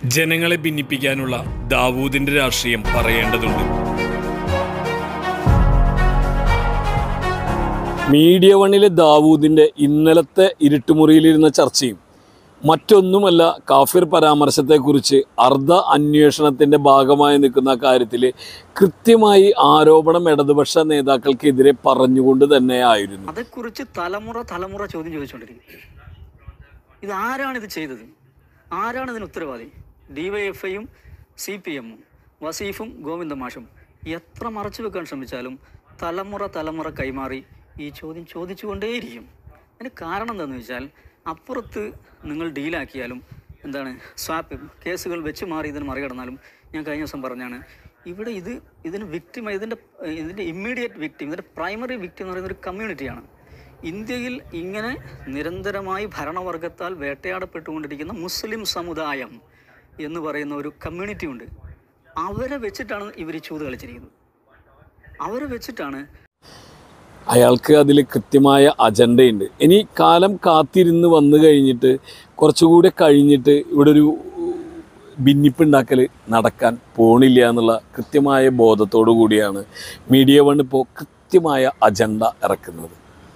ജനങ്ങളെ ഭിന്നിപ്പിക്കാനുള്ള ദാവൂദിന്റെ രാഷ്ട്രീയം പറയേണ്ടതുണ്ട്. മീഡിയ വണ്ണിലെ ദാവൂദിന്റെ ഇന്നലത്തെ ഇരുട്ടുമുറിയിലിരുന്ന ചർച്ചയും മറ്റൊന്നുമല്ല കാഫിർ പരാമർശത്തെക്കുറിച്ച് അർദ്ധ അന്വേഷണത്തിൻ്റെ ഭാഗമായി നിൽക്കുന്ന കാര്യത്തിൽ കൃത്യമായി ആരോപണം ഇടതുപക്ഷ നേതാക്കൾക്കെതിരെ പറഞ്ഞുകൊണ്ട് തന്നെയായിരുന്നു. അതേക്കുറിച്ച് തലമുറ ചോദ്യം ചോദിച്ചുകൊണ്ടിരിക്കും. ഇതാരാണിത് ചെയ്തത്? ആരാണ് ഇതിന് ഉത്തരവാദി? DYFIയും CPMഉം വസീഫും ഗോവിന്ദ മാഷും എത്ര മറച്ചു വെക്കാൻ ശ്രമിച്ചാലും തലമുറ കൈമാറി ഈ ചോദ്യം ചോദിച്ചുകൊണ്ടേയിരിക്കും. അതിന് കാരണം എന്താണെന്ന് വെച്ചാൽ, അപ്പുറത്ത് നിങ്ങൾ ഡീലാക്കിയാലും സ്വാപ്പ് കേസുകൾ വെച്ച് മാറി ഇതിന് മറികടന്നാലും, ഞാൻ കഴിഞ്ഞ ദിവസം പറഞ്ഞാണ്, ഇവിടെ ഇതിന് വിക്ടിം, ഇതിൻ്റെ ഇമ്മീഡിയറ്റ് വിക്ടിം, ഇതിൻ്റെ പ്രൈമറി വിക്ടിം എന്ന് പറയുന്ന ഒരു കമ്മ്യൂണിറ്റിയാണ്. ഇന്ത്യയിൽ ഇങ്ങനെ നിരന്തരമായി ഭരണവർഗത്താൽ വേട്ടയാടപ്പെട്ടുകൊണ്ടിരിക്കുന്ന മുസ്ലിം സമുദായം എന്ന് പറയുന്ന ഒരു കമ്മ്യൂണിറ്റി ഉണ്ട്. അവരെ വെച്ചിട്ടാണ് ഇവർ ചൂത് കളിച്ചിരിക്കുന്നത്. അവരെ വെച്ചിട്ടാണ്. അയാൾക്ക് അതിൽ കൃത്യമായ അജണ്ടയുണ്ട്. ഇനി കാലം കാത്തിരുന്ന് വന്നു കഴിഞ്ഞിട്ട് കുറച്ചുകൂടെ കഴിഞ്ഞിട്ട് ഇവിടെ ഒരു ഭിന്നിപ്പുണ്ടാക്കൽ നടക്കാൻ പോണില്ല എന്നുള്ള കൃത്യമായ ബോധത്തോടു കൂടിയാണ് മീഡിയ വൺ ഇപ്പോൾ കൃത്യമായ അജണ്ട ഇറക്കുന്നത്.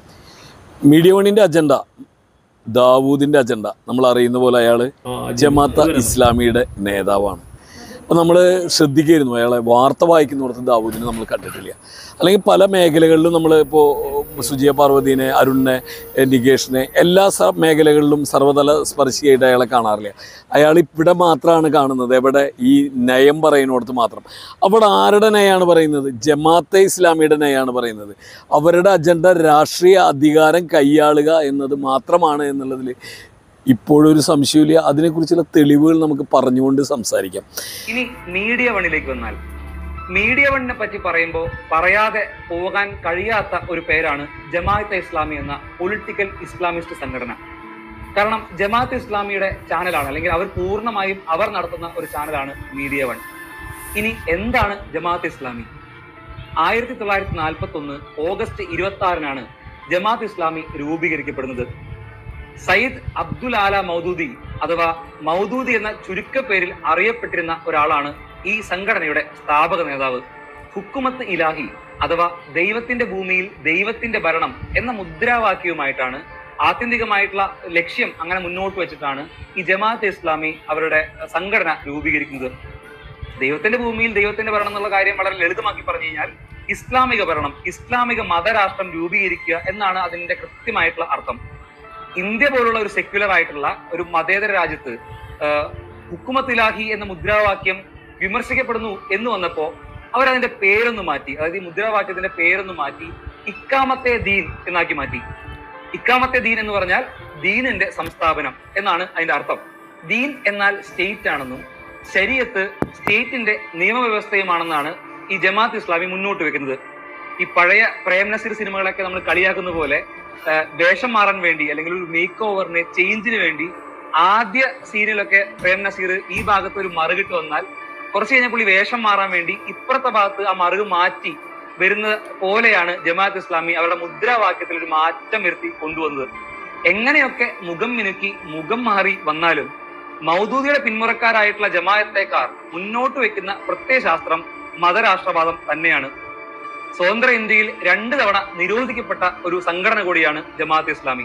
മീഡിയ വണ്ണിൻ്റെ അജണ്ട, ദാവൂദിൻ്റെ അജണ്ട, നമ്മൾ അറിയുന്ന പോലെ അയാൾ ജമാഅത്തെ ഇസ്ലാമിയുടെ നേതാവാണ്. അപ്പോൾ നമ്മൾ ശ്രദ്ധിക്കായിരുന്നു, അയാളെ വാർത്ത വായിക്കുന്നിടത്ത് ദാവൂദിനെ നമ്മൾ കണ്ടിട്ടില്ല. അല്ലെങ്കിൽ പല മേഖലകളിലും നമ്മൾ ഇപ്പോൾ സുജിയ പാർവതീനെ, അരുണിനെ, നികേഷിനെ എല്ലാ മേഖലകളിലും സർവ്വതല സ്പർശിയായിട്ട് അയാളെ കാണാറില്ല. അയാൾ ഇവിടെ മാത്രമാണ് കാണുന്നത്. എവിടെ? ഈ നയം പറയുന്നിടത്ത് മാത്രം. അവിടെ ആരുടെ നയമാണ് പറയുന്നത്? ജമാഅത്തെ ഇസ്ലാമിയുടെ നയമാണ് പറയുന്നത്. അവരുടെ അജണ്ട രാഷ്ട്രീയ അധികാരം കൈയാളുക എന്നത് മാത്രമാണ് എന്നുള്ളതിൽ ഇപ്പോഴൊരു സംശയമില്ല. അതിനെക്കുറിച്ചുള്ള തെളിവുകൾ നമുക്ക് പറഞ്ഞുകൊണ്ട് സംസാരിക്കാം. ഇനി മീഡിയ വണ്ണിലേക്ക് വന്നാൽ, മീഡിയ വണ്ണിനെ പറ്റി പറയുമ്പോൾ പറയാതെ പോകാൻ കഴിയാത്ത ഒരു പേരാണ് ജമാഅത്തെ ഇസ്ലാമി എന്ന പൊളിറ്റിക്കൽ ഇസ്ലാമിസ്റ്റ് സംഘടന. കാരണം ജമാഅത്തെ ഇസ്ലാമിയുടെ ചാനലാണ്, അല്ലെങ്കിൽ അവർ പൂർണ്ണമായും അവർ നടത്തുന്ന ഒരു ചാനലാണ് മീഡിയ വൺ. ഇനി എന്താണ് ജമാഅത്തെ ഇസ്ലാമി? 1941 ഓഗസ്റ്റ് 26 ജമാഅത്ത് ഇസ്ലാമി രൂപീകരിക്കപ്പെടുന്നത്. സയ്യിദ് അബ്ദുൽ ആല മൗദൂദി അഥവാ മൗദൂദി എന്ന ചുരുക്കപ്പേരിൽ അറിയപ്പെട്ടിരുന്ന ഒരാളാണ് ഈ സംഘടനയുടെ സ്ഥാപക നേതാവ്. ഹുക്കുമത്ത് ഇലാഹി അഥവാ ദൈവത്തിന്റെ ഭൂമിയിൽ ദൈവത്തിന്റെ ഭരണം എന്ന മുദ്രാവാക്യവുമായിട്ടാണ്, ആത്യന്തികമായിട്ടുള്ള ലക്ഷ്യം അങ്ങനെ മുന്നോട്ട് വെച്ചിട്ടാണ് ഈ ജമാഅത്തെ ഇസ്ലാമി അവരുടെ സംഘടന രൂപീകരിക്കുന്നത്. ദൈവത്തിന്റെ ഭൂമിയിൽ ദൈവത്തിന്റെ ഭരണം എന്നുള്ള കാര്യം വളരെ ലളിതമാക്കി പറഞ്ഞു കഴിഞ്ഞാൽ ഇസ്ലാമിക ഭരണം, ഇസ്ലാമിക മതരാഷ്ട്രം രൂപീകരിക്കുക എന്നാണ് അതിന്റെ കൃത്യമായിട്ടുള്ള അർത്ഥം. ഇന്ത്യ പോലുള്ള ഒരു സെക്യുലർ ആയിട്ടുള്ള ഒരു മതേതര രാജ്യത്ത് ഹുക്കുമത്ത് ഇലാഹി എന്ന മുദ്രാവാക്യം വിമർശിക്കപ്പെടുന്നു എന്ന് വന്നപ്പോ അവരതിന്റെ പേരൊന്ന് മാറ്റി, അതായത് ഈ മുദ്രാവാക്യത്തിന്റെ പേരൊന്ന് മാറ്റി ഇക്കാമത്തെ ദീൻ എന്നാക്കി മാറ്റി. ഇക്കാമത്തെ ദീൻ എന്ന് പറഞ്ഞാൽ ദീനിന്റെ സംസ്ഥാപനം എന്നാണ് അതിന്റെ അർത്ഥം. ദീൻ എന്നാൽ സ്റ്റേറ്റ് ആണെന്നും ശരീഅത്ത് സ്റ്റേറ്റിന്റെ നിയമവ്യവസ്ഥയുമാണെന്നാണ് ഈ ജമാഅത്ത് ഇസ്ലാമി മുന്നോട്ട് വെക്കുന്നത്. ഈ പഴയ പ്രേം നസീർ സിനിമകളൊക്കെ നമ്മൾ കളിയാക്കുന്ന പോലെ വേഷം മാറാൻ വേണ്ടി, അല്ലെങ്കിൽ ഒരു മേക്ക് ഓവറിന് ചേഞ്ചിന് വേണ്ടി ആദ്യ സീരിയലൊക്കെ പ്രേം നസീർ ഈ ഭാഗത്ത് ഒരു മറുകിട്ട് വന്നാൽ കുറച്ച് കഴിഞ്ഞ പുള്ളി വേഷം മാറാൻ വേണ്ടി ഇപ്പുറത്തെ ഭാഗത്ത് ആ മറുക് മാറ്റി വരുന്ന പോലെയാണ് ജമാഅത്ത് ഇസ്ലാമി അവരുടെ മുദ്രാവാക്യത്തിൽ ഒരു മാറ്റം വരുത്തി കൊണ്ടുവന്നത്. എങ്ങനെയൊക്കെ മുഖം മിനുക്കി മുഖം മാറി വന്നാലും മൗദൂദിയുടെ പിന്മുറക്കാരായിട്ടുള്ള ജമാഅത്തേക്കാർ മുന്നോട്ട് വെക്കുന്ന പ്രത്യയശാസ്ത്രം മതരാഷ്ട്രവാദം തന്നെയാണ്. സ്വതന്ത്ര ഇന്ത്യയിൽ 2 തവണ നിരോധിക്കപ്പെട്ട ഒരു സംഘടന കൂടിയാണ് ജമാഅത്ത് ഇസ്ലാമി.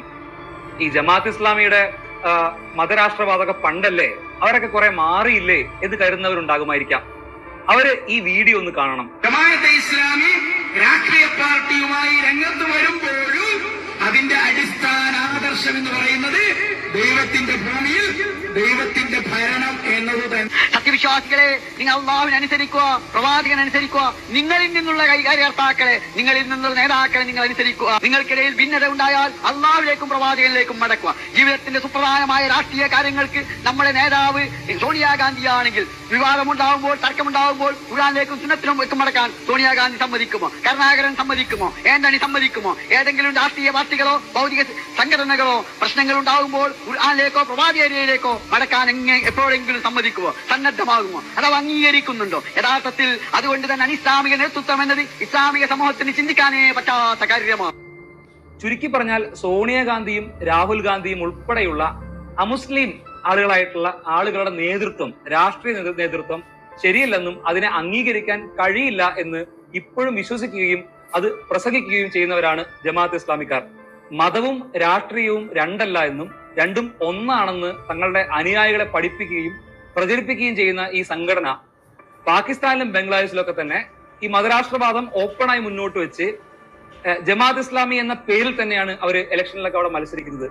ഈ ജമാഅത്ത് ഇസ്ലാമിയുടെ മതരാഷ്ട്രവാദമൊക്കെ പണ്ടല്ലേ, അവരൊക്കെ കുറെ മാറിയില്ലേ എന്ന് കരുതുന്നവരുണ്ടാകുമായിരിക്കാം. അവര് ഈ വീഡിയോ ഒന്ന് കാണണം. ജമാഅത്തെ ഇസ്ലാമി രാഷ്ട്രീയ പാർട്ടിയുമായി രംഗത്ത് വരുമ്പോഴും അതിന്റെ അടിസ്ഥാന ആദർശം എന്ന് പറയുന്നത് ദൈവത്തിന്റെ ഭൂമിയിൽ ദൈവത്തിന്റെ ഭരണം എന്നത് തന്നെ. സത്യവിശ്വാസികളെ, നിങ്ങൾ അള്ളാഹുവിനെ അനുസരിക്കുക, പ്രവാചകനെ അനുസരിക്കുക. നിങ്ങളിൽ നിന്നുള്ള കൈകാര്യകർത്താക്കളെ, നിങ്ങളിൽ നിന്നുള്ള നേതാക്കളെ നിങ്ങൾ അനുസരിക്കുക. നിങ്ങൾക്കിടയിൽ ഭിന്നത ഉണ്ടായാൽ അള്ളാഹുവിലേക്കും പ്രവാചകനിലേക്കും മടക്കുക. ജീവിതത്തിന്റെ സുപ്രധാനമായ രാഷ്ട്രീയ കാര്യങ്ങൾക്ക് നമ്മുടെ നേതാവ് സോണിയാഗാന്ധിയാണെങ്കിൽ വിവാദമുണ്ടാകുമ്പോൾ, തർക്കമുണ്ടാകുമ്പോൾ ഖുർആനിലേക്കും സുന്നത്തിനും മടക്കാൻ സോണിയാഗാന്ധി സമ്മതിക്കുമോ? കരുണാകരൻ സമ്മതിക്കുമോ? ആന്റണി സമ്മതിക്കുമോ? ഏതെങ്കിലും രാഷ്ട്രീയ പാർട്ടികളോ ഭൗതിക സംഘടനകളോ പ്രശ്നങ്ങൾ ഉണ്ടാകുമ്പോൾ ഖുർആനിലേക്കോ പ്രവാചകനിലേക്കോ മടക്കാൻ എപ്പോഴെങ്കിലും സമ്മതിക്കുമോ? സന്നദ്ധമാകുമോ? അഥവാ അംഗീകരിക്കുന്നുണ്ടോ? യഥാർത്ഥത്തിൽ അതുകൊണ്ട് തന്നെ അനിസ്ലാമിക നേതൃത്വം എന്നത് ഇസ്ലാമിക സമൂഹത്തിന് ചിന്തിക്കാനേ പറ്റാത്ത കാര്യമാണ്. ചുരുക്കി പറഞ്ഞാൽ സോണിയാഗാന്ധിയും രാഹുൽ ഗാന്ധിയും ഉൾപ്പെടെയുള്ള അമുസ്ലിം ആളുകളായിട്ടുള്ള ആളുകളുടെ നേതൃത്വം, രാഷ്ട്രീയ നേതൃത്വം ശരിയല്ലെന്നും അതിനെ അംഗീകരിക്കാൻ കഴിയില്ല എന്ന് ഇപ്പോഴും വിശ്വസിക്കുകയും അത് പ്രസംഗിക്കുകയും ചെയ്യുന്നവരാണ് ജമാഅത്ത് ഇസ്ലാമിക്കാർ. മതവും രാഷ്ട്രീയവും രണ്ടല്ല എന്നും രണ്ടും ഒന്നാണെന്ന് തങ്ങളുടെ അനുയായികളെ പഠിപ്പിക്കുകയും പ്രചരിപ്പിക്കുകയും ചെയ്യുന്ന ഈ സംഘടന പാകിസ്ഥാനിലും ബംഗ്ലാദേശിലൊക്കെ തന്നെ ഈ മതരാഷ്ട്രവാദം ഓപ്പണായി മുന്നോട്ട് വെച്ച് ജമാഅത്ത് ഇസ്ലാമി എന്ന പേരിൽ തന്നെയാണ് അവർ ഇലക്ഷനിലൊക്കെ അവിടെ മത്സരിക്കുന്നത്.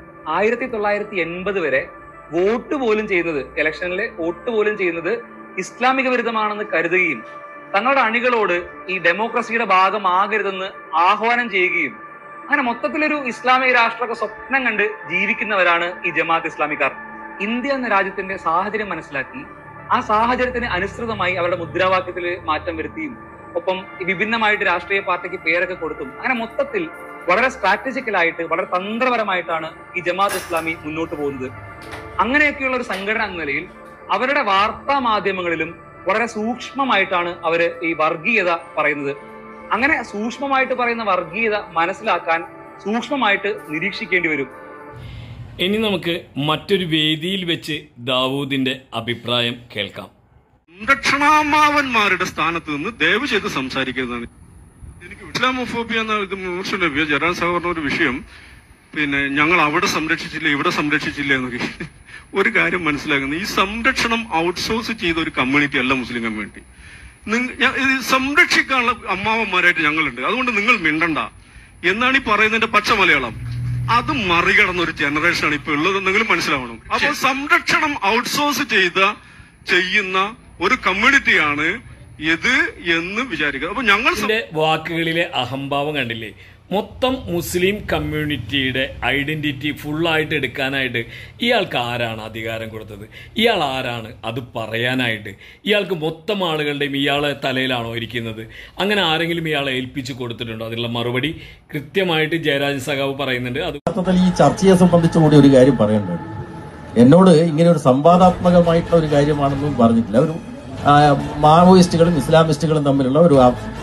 1980 വരെ വോട്ട് പോലും ചെയ്യുന്നത്, ഇലക്ഷനിലെ വോട്ട് പോലും ചെയ്യുന്നത് ഇസ്ലാമിക വിരുദ്ധമാണെന്ന് കരുതുകയും തങ്ങളുടെ അണികളോട് ഈ ഡെമോക്രസിയുടെ ഭാഗമാകരുതെന്ന് ആഹ്വാനം ചെയ്യുകയും അങ്ങനെ മൊത്തത്തിലൊരു ഇസ്ലാമിക രാഷ്ട്രമൊക്കെ സ്വപ്നം കണ്ട് ജീവിക്കുന്നവരാണ് ഈ ജമാഅത്ത് ഇസ്ലാമിക്കാർ. ഇന്ത്യ എന്ന രാജ്യത്തിന്റെ സാഹചര്യം മനസ്സിലാക്കി ആ സാഹചര്യത്തിന് അനുസൃതമായി അവരുടെ മുദ്രാവാക്യത്തിൽ മാറ്റം വരുത്തിയും ഒപ്പം വിഭിന്നമായിട്ട് രാഷ്ട്രീയ പാർട്ടിക്ക് പേരൊക്കെ കൊടുത്തും അങ്ങനെ മൊത്തത്തിൽ വളരെ സ്ട്രാറ്റജിക്കലായിട്ട് വളരെ തന്ത്രപരമായിട്ടാണ് ഈ ജമാഅത്ത് ഇസ്ലാമി മുന്നോട്ട് പോകുന്നത്. അങ്ങനെയൊക്കെയുള്ള ഒരു സംഘടന എന്ന നിലയിൽ അവരുടെ വാർത്താ മാധ്യമങ്ങളിലും വളരെ സൂക്ഷ്മമായിട്ടാണ് അവര് ഈ വർഗീയത പറയുന്നത്. അങ്ങനെ സൂക്ഷ്മമായിട്ട് പറയുന്ന വർഗീയത മനസ്സിലാക്കാൻ സൂക്ഷ്മമായിട്ട് നിരീക്ഷിക്കേണ്ടി വരും. ഇനി നമുക്ക് മറ്റൊരു വേദിയിൽ വെച്ച് ദാവൂദിന്റെ അഭിപ്രായം കേൾക്കാം. സംരക്ഷണാമാവന്മാരുടെ സ്ഥാനത്ത് നിന്ന് ദയവ് ചെയ്ത് സംസാരിക്കുന്നതാണ്. എനിക്ക് ഇസ്ലാമോഫോബിയ എന്ന വിമർശനം ജയറാം സാർ പറഞ്ഞ ഒരു വിഷയം, പിന്നെ ഞങ്ങൾ അവിടെ സംരക്ഷിച്ചില്ല ഇവിടെ സംരക്ഷിച്ചില്ല എന്നൊക്കെ. ഒരു കാര്യം മനസ്സിലാക്കുന്നത്, ഈ സംരക്ഷണം ഔട്ട്സോഴ്സ് ചെയ്ത ഒരു കമ്മ്യൂണിറ്റി അല്ല മുസ്ലിം കമ്മ്യൂണിറ്റി. ഇത് സംരക്ഷിക്കാനുള്ള അമ്മാവന്മാരായിട്ട് ഞങ്ങളുണ്ട്, അതുകൊണ്ട് നിങ്ങൾ മിണ്ടണ്ട എന്നാണ് ഈ പറയുന്നതിന്റെ പച്ച മലയാളം. അത് മറികടന്ന ഒരു ജനറേഷനാണ് ഇപ്പൊ ഉള്ളത്, നിങ്ങൾ മനസ്സിലാവണം. അപ്പൊ സംരക്ഷണം ഔട്ട്സോഴ്സ് ചെയ്യുന്ന ഒരു കമ്മ്യൂണിറ്റിയാണ് ഇത് എന്ന് വിചാരിക്കുക. അപ്പൊ ഞങ്ങൾ വാക്കുകളിലെ അഹംഭാവം കണ്ടില്ലേ? മൊത്തം മുസ്ലിം കമ്മ്യൂണിറ്റിയുടെ ഐഡന്റിറ്റി ഫുള്ളായിട്ട് എടുക്കാനായിട്ട് ഇയാൾക്ക് ആരാണ് അധികാരം കൊടുത്തത്? ഇയാൾ ആരാണ് അത് പറയാനായിട്ട്? ഇയാൾക്ക് മൊത്തം ആളുകളുടെയും ഇയാളെ തലയിലാണോ ഇരിക്കുന്നത്? അങ്ങനെ ആരെങ്കിലും ഇയാളെ ഏൽപ്പിച്ചു കൊടുത്തിട്ടുണ്ടോ? അതിനുള്ള മറുപടി കൃത്യമായിട്ട് ജയരാജൻ സഖാവ് പറയുന്നുണ്ട്. അത് ഈ ചർച്ചയെ സംബന്ധിച്ച് കൂടി ഒരു കാര്യം പറയേണ്ടത്, എന്നോട് ഇങ്ങനെ ഒരു സംവാദാത്മകമായിട്ടുള്ള ഒരു കാര്യമാണെന്നും പറഞ്ഞിട്ടില്ല. ഒരു മാവോയിസ്റ്റുകളും ഇസ്ലാമിസ്റ്റുകളും തമ്മിലുള്ള ഒരു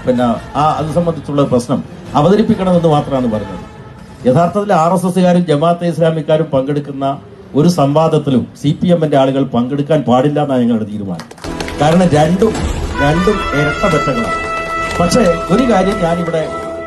അത് സംബന്ധിച്ചുള്ള പ്രശ്നം അവതരിപ്പിക്കണമെന്ന് മാത്രമാണ് പറഞ്ഞത്. യഥാർത്ഥത്തിൽ RSSകാരും ജമാഅത്തെ ഇസ്ലാമിക്കാരും പങ്കെടുക്കുന്ന ഒരു സംവാദത്തിലും CPMന്റെ ആളുകൾ പങ്കെടുക്കാൻ പാടില്ല എന്നാണ് ഞങ്ങളുടെ തീരുമാനം. കാരണം രണ്ടും ഇരട്ടബദ്ധങ്ങളാണ്. പക്ഷേ ഒരു കാര്യം ഞാനിവിടെ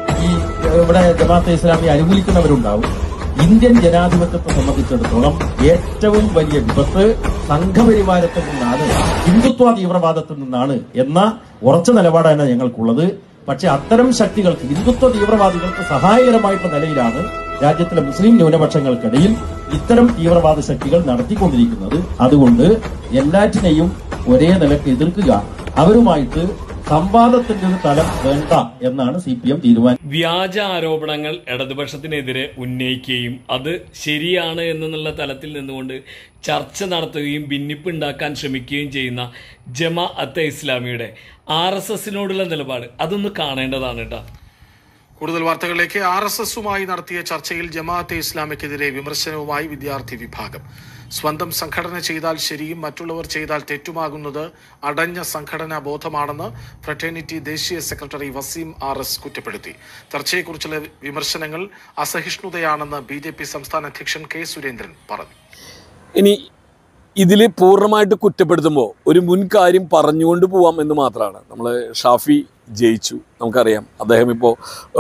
ഇവിടെ ജമാഅത്തെ ഇസ്ലാമി അനുകൂലിക്കുന്നവരുണ്ടാവും. ഇന്ത്യൻ ജനാധിപത്യത്തെ സംബന്ധിച്ചിടത്തോളം ഏറ്റവും വലിയ വിപത്ത് സംഘപരിവാരത്തിൽ നിന്നാണ്, ഹിന്ദുത്വ തീവ്രവാദത്തിൽ നിന്നാണ് എന്ന ഉറച്ച നിലപാടാണ് ഞങ്ങൾക്കുള്ളത്. പക്ഷെ അത്തരം ശക്തികൾക്ക്, ഹിന്ദുത്വ തീവ്രവാദികൾക്ക് സഹായകരമായിട്ടുള്ള നിലയിലാണ് രാജ്യത്തിലെ മുസ്ലിം ന്യൂനപക്ഷങ്ങൾക്കിടയിൽ ഇത്തരം തീവ്രവാദ ശക്തികൾ നടത്തിക്കൊണ്ടിരിക്കുന്നത്. അതുകൊണ്ട് എല്ലാറ്റിനെയും ഒരേ നിലക്ക് എതിർക്കുക, അവരുമായിട്ട് സംവാദത്തിന്റെ ഒരു തലം വേണ്ട എന്നാണ് CPM തീരുമാനം. വ്യാജ ആരോപണങ്ങൾ ഇടതുപക്ഷത്തിനെതിരെ ഉന്നയിക്കുകയും അത് ശരിയാണ് എന്നുള്ള തലത്തിൽ നിന്നുകൊണ്ട് ചർച്ച നടത്തുകയും ഭിന്നിപ്പുണ്ടാക്കാൻ ശ്രമിക്കുകയും ചെയ്യുന്ന ജമാഅത്തെ ഇസ്ലാമിയുടെ RSSനോടുള്ള നിലപാട് അതൊന്ന് കാണേണ്ടതാണ് കേട്ടോ. കൂടുതൽ വാർത്തകളിലേക്ക്. RSSുമായി നടത്തിയ ചർച്ചയിൽ ജമാഅത്തെ ഇസ്ലാമിക്കെതിരെ വിമർശനവുമായി വിദ്യാർത്ഥി വിഭാഗം. സ്വന്തം സംഘടന ചെയ്താൽ ശരിയും മറ്റുള്ളവർ ചെയ്താൽ തെറ്റുമാകുന്നത് അടഞ്ഞ സംഘടനാ ബോധമാണെന്ന് ഫ്രറ്റേണിറ്റി ദേശീയ സെക്രട്ടറി വസീം RS കുറ്റപ്പെടുത്തി. ചർച്ചയെക്കുറിച്ചുള്ള വിമർശനങ്ങൾ അസഹിഷ്ണുതയാണെന്ന് BJP സംസ്ഥാന അധ്യക്ഷൻ K സുരേന്ദ്രൻ പറഞ്ഞു. ഇനി ഇതിൽ പൂർണ്ണമായിട്ട് കുറ്റപ്പെടുത്തുമ്പോൾ ഒരു മുൻകാര്യം പറഞ്ഞുകൊണ്ട് പോവാം എന്ന് മാത്രമാണ്. നമ്മൾ ഷാഫി ജയിച്ചു, നമുക്കറിയാം. അദ്ദേഹം ഇപ്പോൾ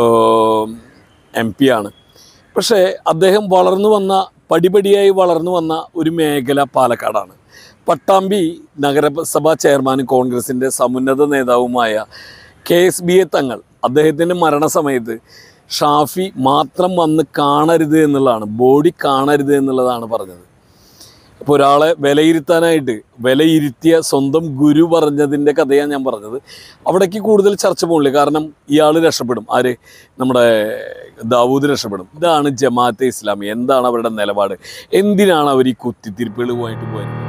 MP ആണ്. പക്ഷേ അദ്ദേഹം പടിപടിയായി വളർന്നു വന്ന ഒരു മേഖല പാലക്കാടാണ്. പട്ടാമ്പി നഗരസഭാ ചെയർമാനും കോൺഗ്രസിൻ്റെ സമുന്നത നേതാവുമായ KSBA തങ്ങൾ അദ്ദേഹത്തിൻ്റെ മരണസമയത്ത് ഷാഫി മാത്രം വന്ന് കാണരുത് എന്നുള്ളതാണ്, ബോഡി കാണരുത് എന്നുള്ളതാണ് പറഞ്ഞത്. അപ്പോൾ ഒരാളെ വിലയിരുത്തിയ സ്വന്തം ഗുരു പറഞ്ഞതിൻ്റെ കഥയാണ് ഞാൻ പറഞ്ഞത്. അവിടേക്ക് കൂടുതൽ ചർച്ച പോകില്ല, കാരണം ഇയാൾ രക്ഷപ്പെടും. ആര്? നമ്മുടെ ദാവൂദ് രക്ഷപ്പെടും. ഇതാണ് ജമാഅത്തെ ഇസ്ലാമി. എന്താണ് അവരുടെ നിലപാട്? എന്തിനാണ് അവർ ഈ കുത്തിത്തിരിപ്പുകളുമായിട്ട് പോയത്?